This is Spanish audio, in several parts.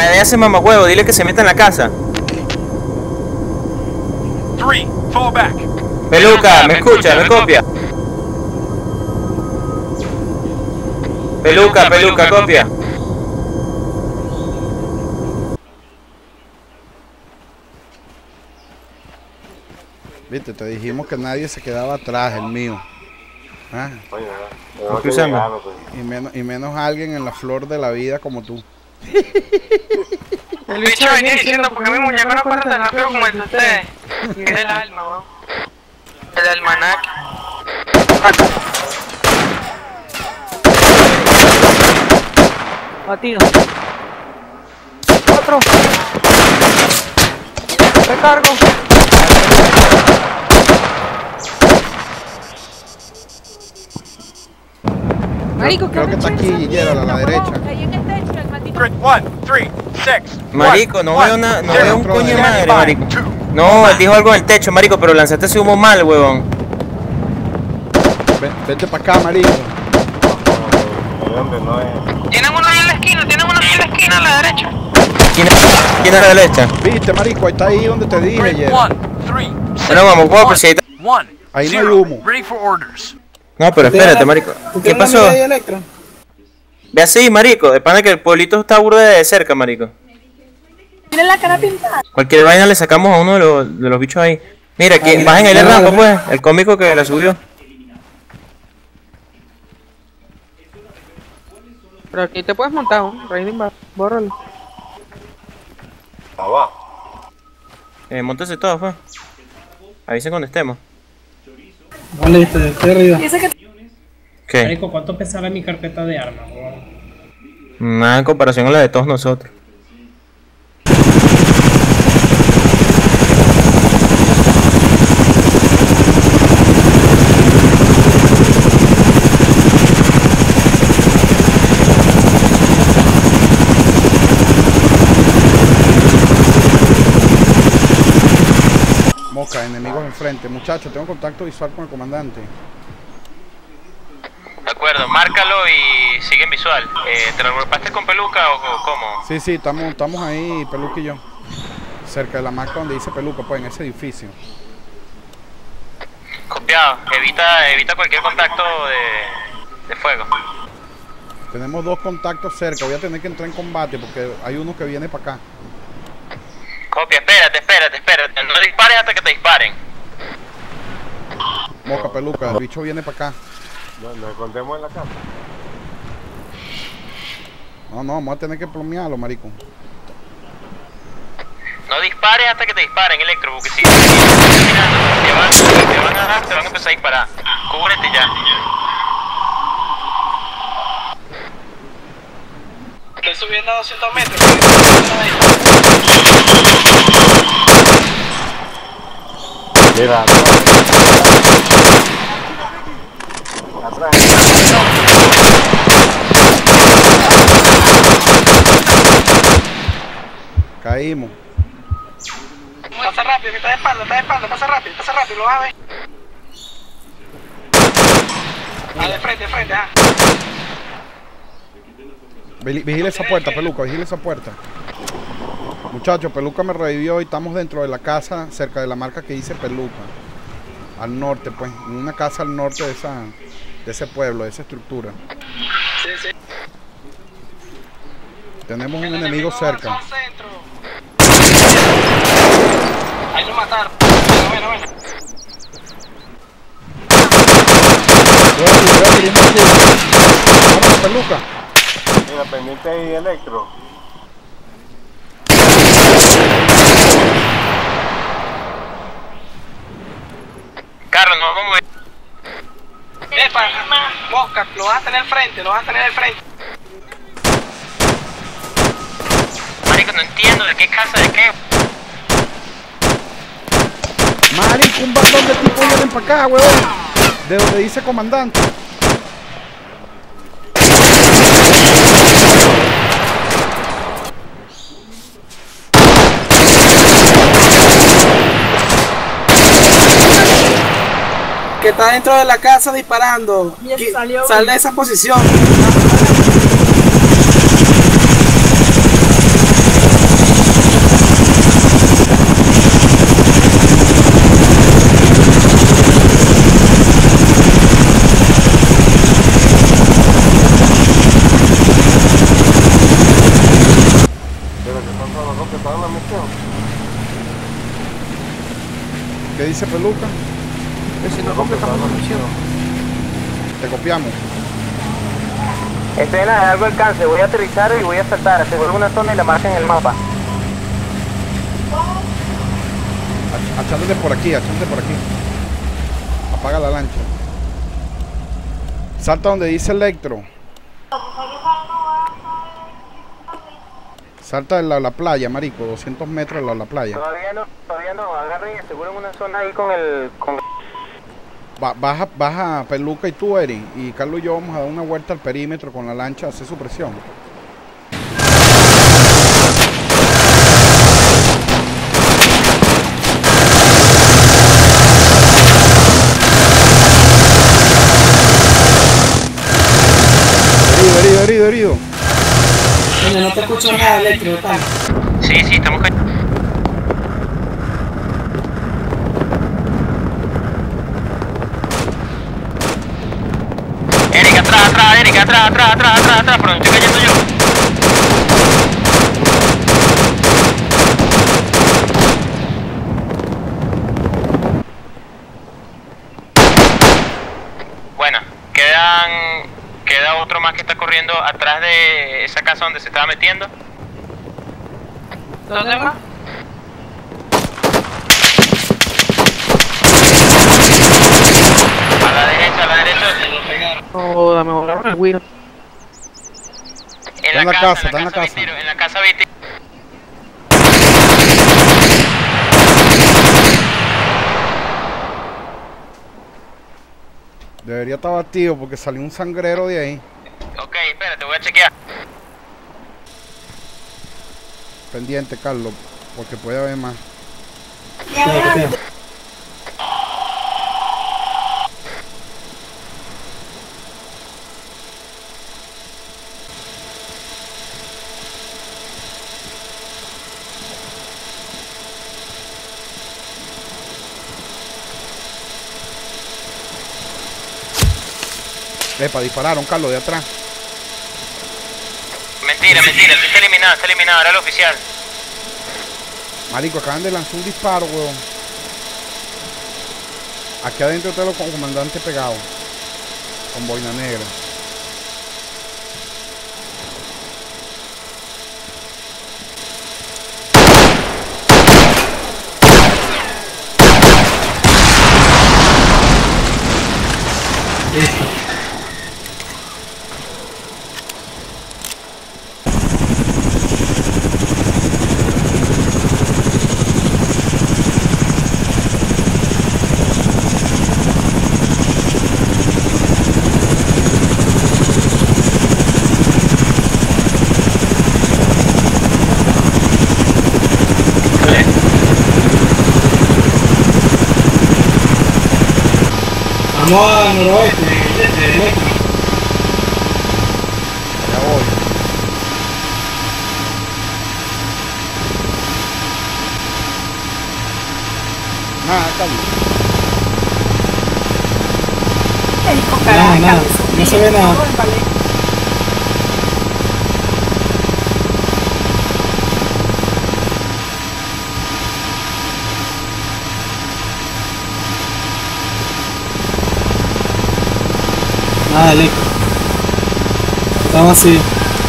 ve a ese mamahuevo, dile que se meta en la casa. Peluca, ¿me escucha? ¿Me copia? Peluca, copia. Viste, te dijimos que nadie se quedaba atrás, el mío. ¿Ah? Y menos alguien en la flor de la vida como tú. El bicho venía diciendo, porque mi muñeco no corre tan rápido como el de ustedes. Y es el alma, weón. El almanaque. Batido. Otro. Recargo. Marico, creo que está aquí, Guillermo, a la derecha. Marico, no veo nada, no veo un coño de madre, marico. No, él dijo algo en el techo, marico, pero lanzaste ese humo mal, huevón. Vete para acá, marico. Tienen uno ahí en la esquina, a la derecha. ¿Quién es a la derecha? Viste, marico, está ahí donde te dije ayer. Bueno, vamos, huevo, pues si ahí no hay humo. No, pero espérate, marico. ¿Qué pasó? Ve así, marico. De pana que el pueblito está burda de cerca, marico. Tiene la cara pintada. Cualquier vaina le sacamos a uno de los bichos ahí. Mira, que bajen el rampa, pues. El cómico que la subió. Pero aquí te puedes montar, ¿no? Raining Bar. Bórralo. Móntese todo, pues. Avisen cuando estemos. Vale, estoy arriba. ¿Qué? Marico, ¿cuánto pesaba mi carpeta de armas, weón? Nada en comparación con la de todos nosotros. Moca, enemigos enfrente. Muchachos, tengo contacto visual con el comandante. De acuerdo, márcalo y sigue en visual. ¿Te lo agrupaste con Peluca o cómo? Sí, estamos ahí, Peluca y yo. Cerca de la marca donde dice Peluca, pues en ese edificio. Copiado, evita cualquier contacto de fuego. Tenemos dos contactos cerca, voy a tener que entrar en combate porque hay uno que viene para acá. Copia, espérate. No dispares hasta que te disparen. Moca, Peluca, el bicho viene para acá. ¿Nos escondemos en la casa? No, vamos a tener que plomearlo, marico. No dispares hasta que te disparen, Electro, porque si te van a empezar a disparar. Cúbrete ya. Estoy subiendo a 200 metros. Mira, atrás. Caímos. Pasa rápido, que está de espalda, pasa rápido, lo vas a ver. De frente, Vigila esa puerta, Peluca, vigila esa puerta. Muchachos, Peluca me revivió y estamos dentro de la casa, cerca de la marca que dice Peluca. Al norte, pues, en una casa al norte de ese pueblo, de esa estructura. Sí. Tenemos un enemigo cerca. Ahí lo mataron. Bueno. Vamos, Peluca. Mira, pendiente ahí, Electro. Carlos, no vamos a ver. Mosca, lo vas a tener al frente, Marico, no entiendo de qué casa, de qué. Marico, un bandón de tipo vienen para acá, huevón. De donde dice comandante. Que está dentro de la casa disparando. Sal de esa posición. ¿Qué dice Peluca? Que si no completamos la misión. Te copiamos. Estoy en algo alcance, voy a aterrizar y voy a saltar. Aseguro una zona y la marca en el mapa. Achándote por aquí, Apaga la lancha. Salta donde dice Electro. Salta del lado de la playa, marico, 200 metros del lado de la playa. Todavía no, agarren y aseguren una zona ahí con el... Baja Peluca y tú, Eri, y Carlos y yo vamos a dar una vuelta al perímetro con la lancha, hacer su presión. Herido. Coño, no te escucho nada, Electro, tal. Sí, estamos cayendo. Erika, atrás, por donde estoy cayendo yo. Bueno, queda otro más que está corriendo atrás de esa casa donde se estaba metiendo. ¿Dónde más? A la derecha. No, dame volar el Wheel. Está en la casa. En la casa vi tiro. Debería estar batido porque salió un sangrero de ahí. Ok, espérate, voy a chequear. Pendiente, Carlos, porque puede haber más. Dispararon, Carlos, de atrás. Mentira, está eliminado, era el oficial. Marico, acaban de lanzar un disparo, weón. Aquí adentro está el comandante pegado. Con boina negra. Vamos al noroeste, Electro. Ya voy. Nada, Carlos. Nada, no se ve nada. Nada, Electro. Estamos así.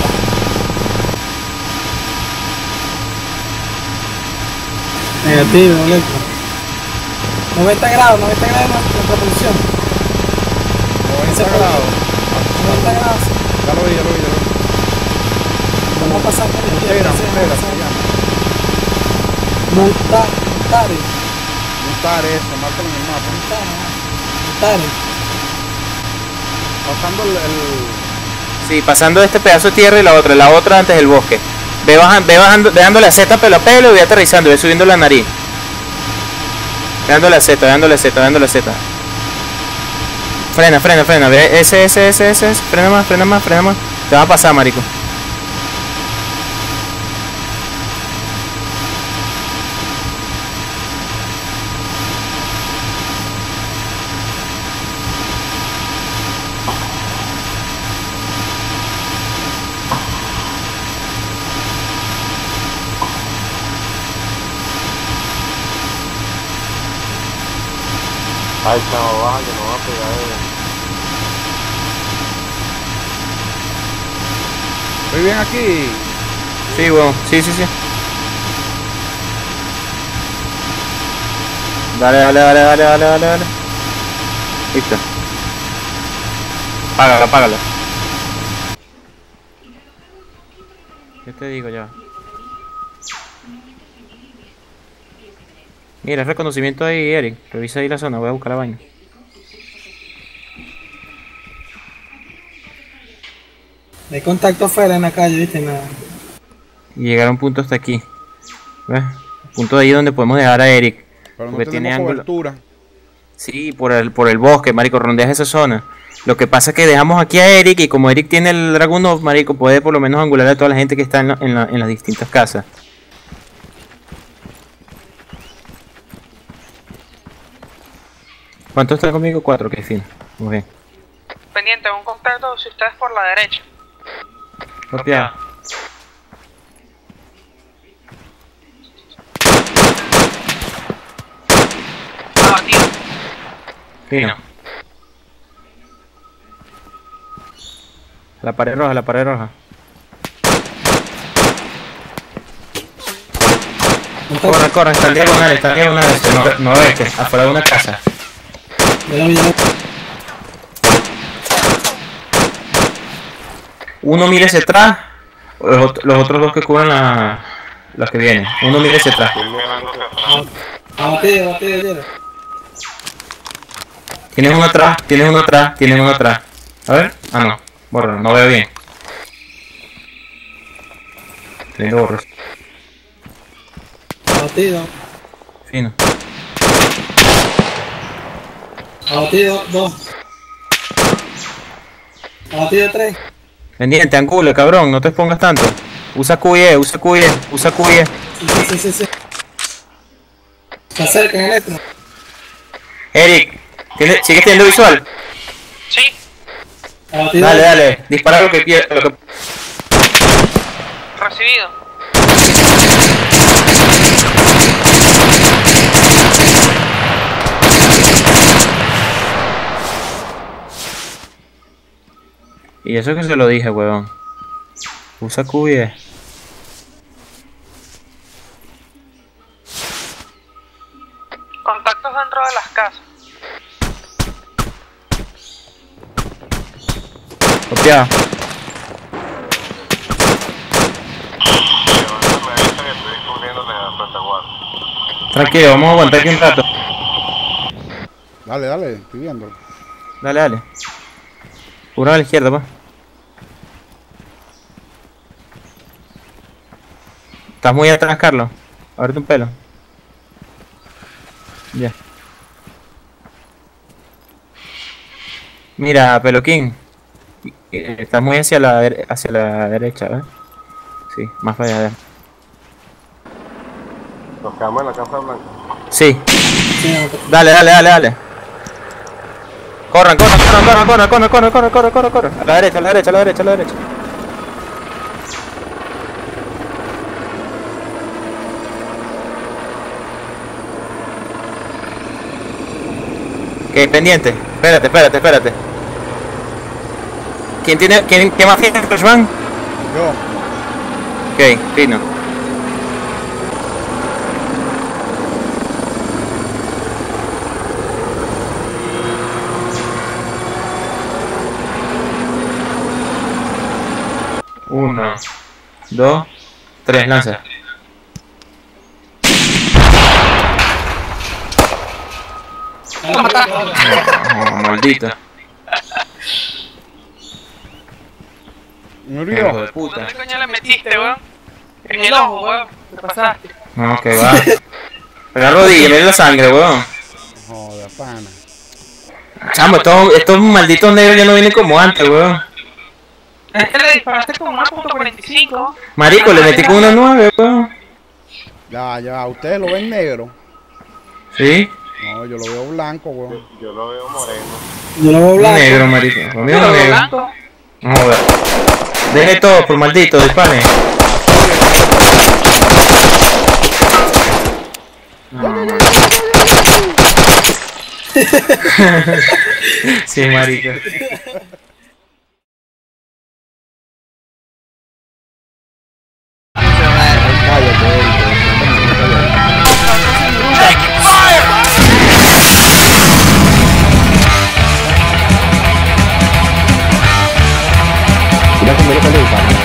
Negativo, Electro. 90 grados de nuestra posición. 90 grados. 90 grados. Ya lo vi. Vamos a pasar por el Montera se llama. Montare, eso, márcalo en el mapa. Montare. Pasando el... Sí, pasando este pedazo de tierra y la otra antes del bosque. Ve bajando, dándole a Z pelo a pelo y voy aterrizando, voy subiendo la nariz. Dándole a Z. Frena, ve, ese, frena más. Te va a pasar, marico. Ay, chavo, baja que no va a pegar. Estoy bien aquí. Sí, weón. Sí, sí, sí. Dale, dale, dale, dale, dale, dale, dale. Listo. Págala, págala. ¿Qué te digo ya? Mira, reconocimiento ahí, Eric. Revisa ahí la zona, voy a buscar la vaina. Hay contacto afuera en la calle, viste, nada. Y llegar a un punto hasta aquí. ¿Ves? Punto de ahí donde podemos dejar a Eric. Pero no Porque tiene tenemos ángulo. cobertura. Sí, por el bosque, marico, rondeas esa zona. Lo que pasa es que dejamos aquí a Eric y como Eric tiene el Dragunov, marico, puede por lo menos angular a toda la gente que está en las distintas casas. ¿Cuántos están conmigo? 4, que fin. Muy bien. Pendiente, un contacto si ustedes por la derecha. Copia. Abatido. Fino. La pared roja, la pared roja. Corre, corre, está en diagonal, noroeste, afuera de una casa. Uno mire hacia atrás, los otros dos que cubran las que vienen. Uno mire hacia atrás. Abatido. Tienes uno atrás, tienes uno atrás, tienes uno atrás. A ver, ah no, borro, no veo bien. Teniendo borros. Abatido. Fino. Abatido 2. Abatido 3. Pendiente, angule, cabrón, no te expongas tanto. Usa QE, usa QE, usa QE. Sí. Se acerca en electro. Eric, ¿sigues teniendo visual? Sí. Abatido. Dale, dale, dispara lo que quieras. Recibido. Y eso que se lo dije, huevón. Usa QE. Contactos dentro de las casas. Copia. Tranquilo, vamos a aguantar aquí un rato. Dale, estoy viendo. Dale, dale. Cubra a la izquierda, pa. Estás muy atrás, Carlos. Ábrete un pelo. Ya. Mira, Peloquín. Estás muy hacia la derecha, ¿ves? Sí, más para allá. Nos quedamos en la Casa Blanca. Sí. Dale. Corran. A la derecha. Ok, pendiente. Espérate. ¿Quién más tiene Flashbang? Yo. Ok, fino. Uno, 2, 3, lanza. Lo mataste. Oh, maldito. Me Hijo olvidó. de puta. ¿Dónde coño le metiste, weón? En el ojo, weón. Te pasaste. No, que va. La rodilla, mira la sangre, weón. Joder, pana. Chamo, estos malditos negros ya no vienen como antes, weón. Es que le disparaste con una .45. Marico, le metí con una 9, weón. Ya, ustedes lo ven negro. ¿Sí? No, yo lo veo blanco, weón. Yo lo veo moreno. Yo lo veo Un blanco. negro, marico. Conmigo Pero un negro. blanco. No joder. Deje todo, por maldito, disparen. No, Sí, marico. Mira cómo lo peluca.